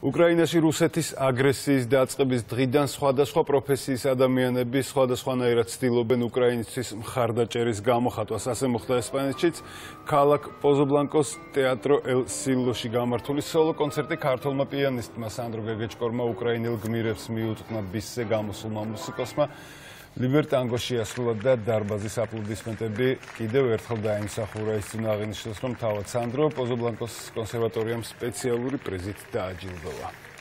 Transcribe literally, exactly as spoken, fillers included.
უკრაინაში რუსეთის აგრესიის დაწყების დღიდან სხვადასხვა პროფესიის ადამიანები სხვადასხვანაირად ცდილობენ უკრაინისთვის მხარდაჭერის გამოხატვას. ასე მოხდა ესპანეთშიც, ქალაქ პოზობლანკოს თეატრო ელ სილოში გამართული სოლო კონცერტი ქართველმა პიანისტმა სანდრო გეგეჭკორმა უკრაინელ გმირებს მიუძღვნა ბისზე გამოსულმა მუსიკოსმა. ლიბერტანგო შეასრულა და დარბაზის აპლოდისმენტები კიდევ ერთხელ დაიმსახურა. ის წინ აღინიშნოს, რომ თავად სანდრო პოზობლანკოს კონსერვატორიამ სპეციალური პრიზით დააჯილდოვა.